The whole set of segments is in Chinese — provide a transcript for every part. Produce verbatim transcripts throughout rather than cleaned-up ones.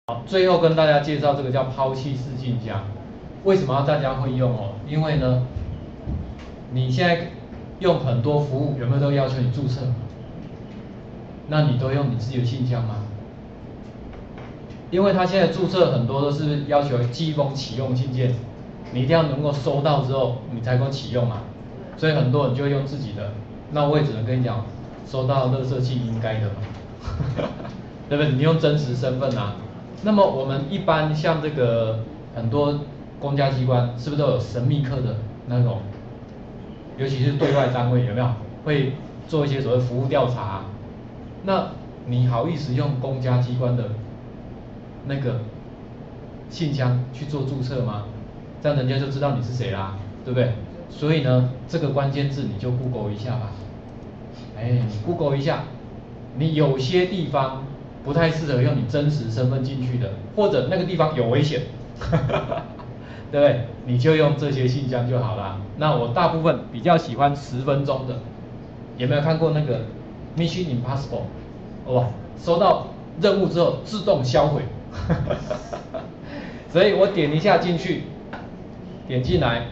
好，最后跟大家介绍这个叫抛弃式信箱，为什么要大家会用哦？因为呢，你现在用很多服务有没有都要求你注册？那你都用你自己的信箱吗？因为他现在注册很多都是要求寄一封启用信件，你一定要能够收到之后你才能够启用嘛，所以很多人就会用自己的。那我也只能跟你讲，收到垃圾信应该的嘛，对不对？你用真实身份啊。那么我们一般像这个很多公家机关是不是都有神秘客的那种，尤其是对外单位有没有会做一些所谓服务调查啊？那你好意思用公家机关的那个信箱去做注册吗？这样人家就知道你是谁啦，对不对？所以呢，这个关键字你就 Google 一下吧。哎，你 Google 一下，你有些地方不太适合用你真实身份进去的，或者那个地方有危险，对不对？你就用这些信箱就好啦。那我大部分比较喜欢十分钟的，有没有看过那个 Mission Impossible？ 哇，收到任务之后自动销毁，所以我点一下进去，点进来，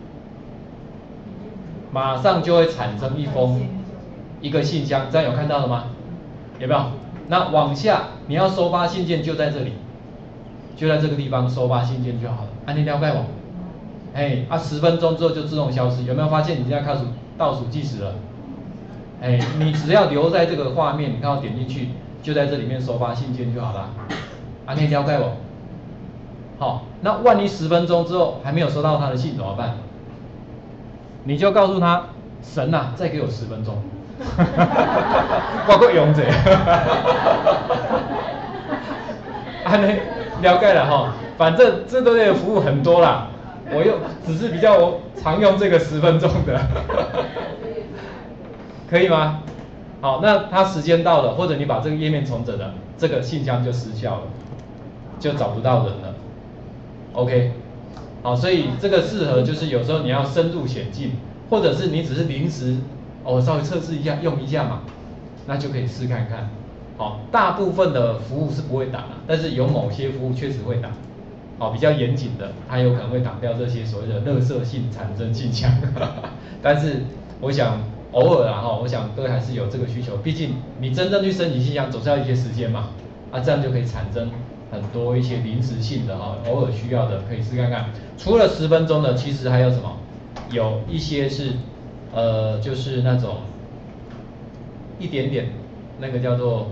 马上就会产生一封一个信箱，这样有看到了吗？有没有？那往下你要收发信件就在这里，就在这个地方收发信件就好了。按你了解吗？哎，啊，十分钟之后就自动消失，有没有发现你现在开始倒数计时了？哎，你只要留在这个画面，你看到点进去，就在这里面收发信件就好了。按你了解吗？好，那万一十分钟之后还没有收到他的信怎么办？你就告诉他，神啊，再给我十分钟。我够勇者。啊，你了解了哈，反正这都的服务很多啦，我用只是比较我常用这个十分钟的，可以吗？好，那它时间到了，或者你把这个页面重整了，这个信箱就失效了，就找不到人了。OK， 好，所以这个适合就是有时候你要深入险境，或者是你只是临时哦稍微测试一下用一下嘛，那就可以试看看。好，大部分的服务是不会挡的，但是有某些服务确实会挡。好，比较严谨的，它有可能会挡掉这些所谓的垃圾性产生信箱。但是我想偶尔啊哈，我想各位还是有这个需求，毕竟你真正去申请信箱总是要一些时间嘛，啊这样就可以产生很多一些临时性的哈，偶尔需要的可以试看看。除了十分钟的，其实还有什么？有一些是呃就是那种一点点那个叫做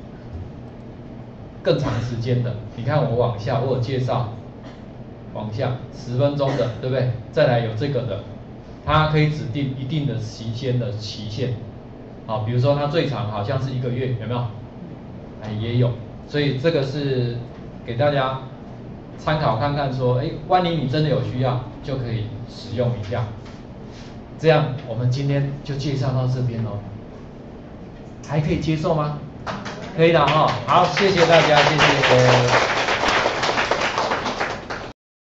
更长时间的。你看我往下我有介绍，往下十分钟的，对不对？再来有这个的，它可以指定一定的期间的期限。好，比如说它最长好像是一个月，有没有？哎，也有。所以这个是给大家参考看看，说，哎，万一你真的有需要，就可以使用一下。这样，我们今天就介绍到这边喽。还可以接受吗？可以的哈。好，谢谢大家，谢谢。